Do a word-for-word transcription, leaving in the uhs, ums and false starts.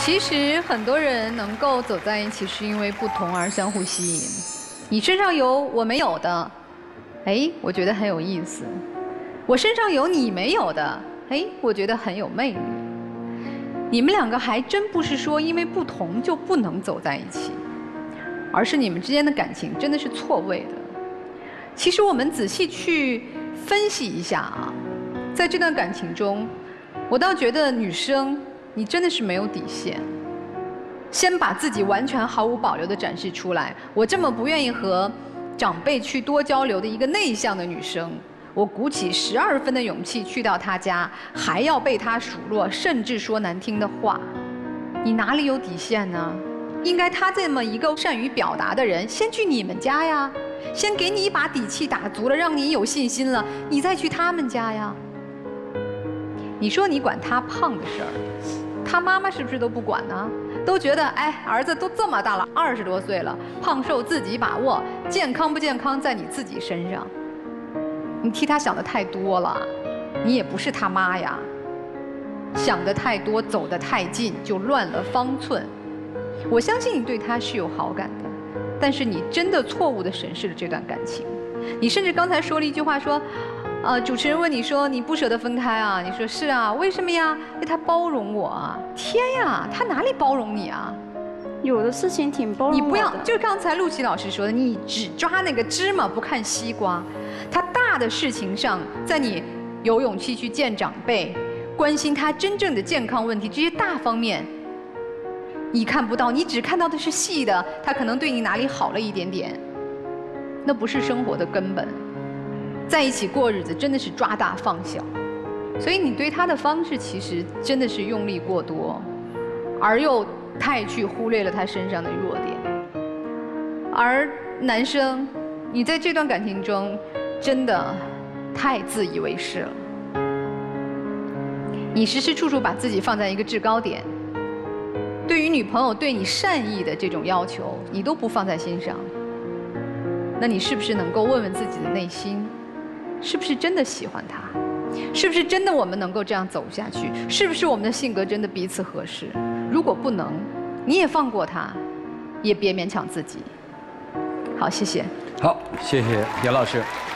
其实很多人能够走在一起，是因为不同而相互吸引。你身上有我没有的，哎，我觉得很有意思；我身上有你没有的，哎，我觉得很有魅力。你们两个还真不是说因为不同就不能走在一起，而是你们之间的感情真的是错位的。其实我们仔细去分析一下啊，在这段感情中，我倒觉得女生你真的是没有底线，先把自己完全毫无保留地展示出来。我这么不愿意和长辈去多交流的一个内向的女生，我鼓起十二分的勇气去到她家，还要被她数落，甚至说难听的话，你哪里有底线呢？应该她这么一个善于表达的人，先去你们家呀，先给你一把底气打足了，让你有信心了，你再去他们家呀。你说你管他胖的事儿，他妈妈是不是都不管呢？都觉得哎，儿子都这么大了，二十多岁了，胖瘦自己把握，健康不健康在你自己身上。你替他想的太多了，你也不是他妈呀。想的太多，走得太近，就乱了方寸。我相信你对他是有好感的，但是你真的错误地审视了这段感情。你甚至刚才说了一句话说。呃，主持人问你说你不舍得分开啊？你说是啊，为什么呀？因为他包容我啊！天呀，他哪里包容你啊？ 有的事情挺包容我的。 你不要，就刚才陆琪老师说的，你只抓那个芝麻不看西瓜。他大的事情上，在你有勇气去见长辈，关心他真正的健康问题，这些大方面，你看不到，你只看到的是细的，他可能对你哪里好了一点点，那不是生活的根本。在一起过日子真的是抓大放小，所以你对他的方式其实真的是用力过多，而又太去忽略了他身上的弱点。而男生，你在这段感情中真的太自以为是了，你时时处处把自己放在一个制高点，对于女朋友对你善意的这种要求，你都不放在心上，那你是不是能够问问自己的内心？是不是真的喜欢他？是不是真的我们能够这样走下去？是不是我们的性格真的彼此合适？如果不能，你也放过他，也别勉强自己。好，谢谢。 好，谢谢严老师。